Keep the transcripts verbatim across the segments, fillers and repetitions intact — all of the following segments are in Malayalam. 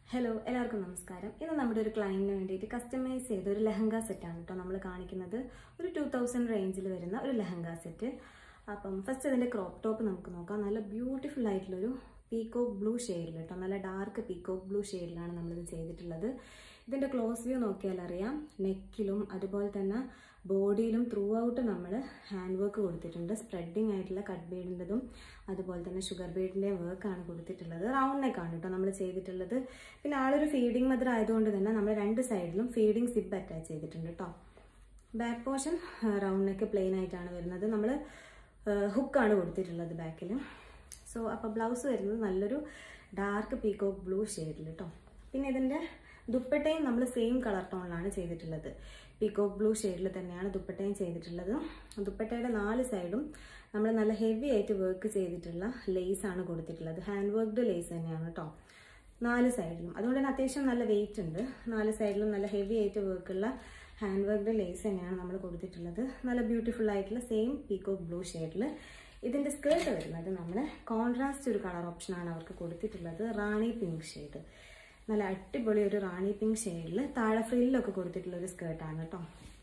ഹലോ എല്ലാവർക്കും നമസ്കാരം. ഇന്ന് നമ്മുടെ ഒരു ക്ലയന്റിന് വേണ്ടിയിട്ട് കസ്റ്റമൈസ് ചെയ്ത ഒരു ലെഹങ്ക സെറ്റാണ് കേട്ടോ നമ്മൾ കാണിക്കുന്നത്. ഒരു ടു തൗസൻഡ് റേഞ്ചിൽ വരുന്ന ഒരു ലെഹങ്ക സെറ്റ്. അപ്പം ഫസ്റ്റ് അതിൻ്റെ ക്രോപ്പ് ടോപ്പ് നമുക്ക് നോക്കാം. നല്ല ബ്യൂട്ടിഫുൾ ആയിട്ടുള്ളൊരു പീക്കോക്ക് ബ്ലൂ ഷെയ്ഡിൽ കേട്ടോ, നല്ല ഡാർക്ക് പീക്കോക്ക് ബ്ലൂ ഷെയ്ഡിലാണ് നമ്മളിത് ചെയ്തിട്ടുള്ളത്. ഇതിൻ്റെ ക്ലോസ് വ്യൂ നോക്കിയാൽ അറിയാം, നെക്കിലും അതുപോലെ തന്നെ ബോഡിയിലും ത്രൂ ഔട്ട് നമ്മൾ ഹാൻഡ് വർക്ക് കൊടുത്തിട്ടുണ്ട്. സ്പ്രെഡിങ് ആയിട്ടുള്ള കട്ട് ബീഡിൻ്റെതും അതുപോലെ തന്നെ ഷുഗർ ബീഡിൻ്റെയും വർക്കാണ് കൊടുത്തിട്ടുള്ളത്. റൗണ്ട് നെക്കാണ് കേട്ടോ നമ്മൾ ചെയ്തിട്ടുള്ളത്. പിന്നെ ആളൊരു ഫീഡിങ് മദർ ആയതുകൊണ്ട് തന്നെ നമ്മൾ രണ്ട് സൈഡിലും ഫീഡിങ് സിബ് അറ്റാച്ച് ചെയ്തിട്ടുണ്ട് കേട്ടോ. Back portion round neck plain ആയിട്ടാണ് വരുന്നത്. നമ്മൾ ഹുക്കാണ് കൊടുത്തിട്ടുള്ളത് ബാക്കിൽ. സോ അപ്പോൾ ബ്ലൗസ് വരുന്നത് നല്ലൊരു ഡാർക്ക് പീക്കോക്ക് ബ്ലൂ ഷെയ്ഡിൽ കേട്ടോ. പിന്നെ ഇതിൻ്റെ ദുപ്പട്ടയും നമ്മൾ സെയിം കളർ ടോണിലാണ് ചെയ്തിട്ടുള്ളത്. പീക്കോക്ക് ബ്ലൂ ഷെയ്ഡിൽ തന്നെയാണ് ദുപ്പട്ടയും ചെയ്തിട്ടുള്ളത്. ദുപ്പട്ടയുടെ നാല് സൈഡും നമ്മൾ നല്ല ഹെവി ആയിട്ട് വർക്ക് ചെയ്തിട്ടുള്ള ലേസാണ് കൊടുത്തിട്ടുള്ളത്. ഹാൻഡ് വർക്ക്ഡ് ലേസ് തന്നെയാണ് കേട്ടോ നാല് സൈഡിലും. അതുകൊണ്ട് തന്നെ അത്യാവശ്യം നല്ല വെയിറ്റ് ഉണ്ട്. നാല് സൈഡിലും നല്ല ഹെവി ആയിട്ട് വർക്കുള്ള ഹാൻഡ് വർക്ക്ഡ് ലേസ് തന്നെയാണ് നമ്മൾ കൊടുത്തിട്ടുള്ളത്. നല്ല ബ്യൂട്ടിഫുൾ ആയിട്ടുള്ള സെയിം പീക്കോക്ക് ബ്ലൂ ഷെയ്ഡിൽ. ഇതിൻ്റെ സ്കേർട്ട് വരുന്നത് നമ്മൾ കോൺട്രാസ്റ്റ് ഒരു കളർ ഓപ്ഷനാണ് അവർക്ക് കൊടുത്തിട്ടുള്ളത്. റാണി പിങ്ക് ഷെയ്ഡ്, നല്ല അടിപൊളി ഒരു റാണി പിങ്ക് ഷെയ്ഡിൽ താഴെ ഫ്രില്ലൊക്കെ കൊടുത്തിട്ടുള്ള ഒരു സ്കേർട്ടാണ് കേട്ടോ.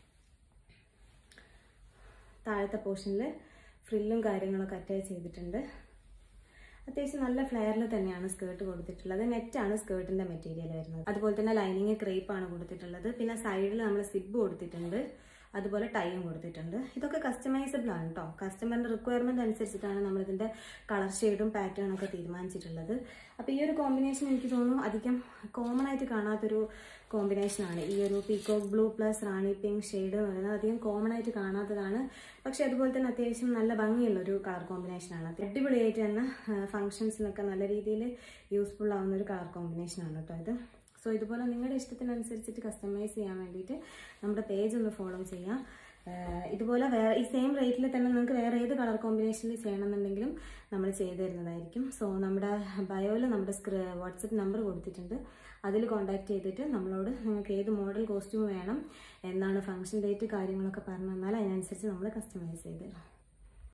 താഴത്തെ പോർഷനിൽ ഫ്രില്ലും കാര്യങ്ങളൊക്കെ അറ്റാച്ച് ചെയ്തിട്ടുണ്ട്. അത്യാവശ്യം നല്ല ഫ്ലെയറിൽ തന്നെയാണ് സ്കേർട്ട് കൊടുത്തിട്ടുള്ളത്. നെറ്റാണ് സ്കേർട്ടിൻ്റെ മെറ്റീരിയൽ വരുന്നത്. അതുപോലെ തന്നെ ലൈനിങ് ക്രേപ്പാണ് കൊടുത്തിട്ടുള്ളത്. പിന്നെ സൈഡിൽ നമ്മൾ സിബ് കൊടുത്തിട്ടുണ്ട്, അതുപോലെ ടൈയും കൊടുത്തിട്ടുണ്ട്. ഇതൊക്കെ കസ്റ്റമൈസബിൾ ആണ് കേട്ടോ. കസ്റ്റമറിൻ്റെ റിക്വയർമെൻറ്റ് അനുസരിച്ചിട്ടാണ് നമ്മളിതിൻ്റെ കളർ ഷെയ്ഡും പാറ്റേണും ഒക്കെ തീരുമാനിച്ചിട്ടുള്ളത്. അപ്പോൾ ഈ ഒരു കോമ്പിനേഷൻ എനിക്ക് തോന്നുന്നു അധികം കോമൺ ആയിട്ട് കാണാത്തൊരു കോമ്പിനേഷനാണ്. ഈ ഒരു peacock blue plus rani pink shade എന്ന് പറയുന്നത് അധികം കോമൺ ആയിട്ട് കാണാത്തതാണ്. പക്ഷേ അതുപോലെ തന്നെ അത്യാവശ്യം നല്ല ഭംഗിയുള്ളൊരു കളർ കോമ്പിനേഷനാണ്. അടിപൊളിയായിട്ട് തന്നെ ഫംഗ്ഷൻസിനൊക്കെ നല്ല രീതിയിൽ യൂസ്ഫുൾ ആവുന്ന ഒരു കളർ കോമ്പിനേഷനാണ് കേട്ടോ ഇത്. സോ ഇതുപോലെ നിങ്ങളുടെ ഇഷ്ടത്തിനനുസരിച്ചിട്ട് കസ്റ്റമൈസ് ചെയ്യാൻ വേണ്ടിയിട്ട് നമ്മുടെ പേജ് ഒന്ന് ഫോളോ ചെയ്യാം. ഇതുപോലെ വേറെ ഈ സെയിം റേറ്റിൽ തന്നെ നിങ്ങൾക്ക് വേറെ ഏത് കളർ കോമ്പിനേഷനിൽ ചെയ്യണമെന്നുണ്ടെങ്കിലും നമ്മൾ ചെയ്തു തരുന്നതായിരിക്കും. സോ നമ്മുടെ ബയോയിൽ നമ്മുടെ വാട്സപ്പ് നമ്പർ കൊടുത്തിട്ടുണ്ട്. അതിൽ കോൺടാക്ട് ചെയ്തിട്ട് നമ്മളോട് നിങ്ങൾക്ക് ഏത് മോഡൽ കോസ്റ്റ്യൂം വേണം, എന്നാണ് ഫംഗ്ഷൻ ഡേറ്റ്, കാര്യങ്ങളൊക്കെ പറഞ്ഞു തന്നാൽ അതിനനുസരിച്ച് നമ്മൾ കസ്റ്റമൈസ് ചെയ്ത് തരാം.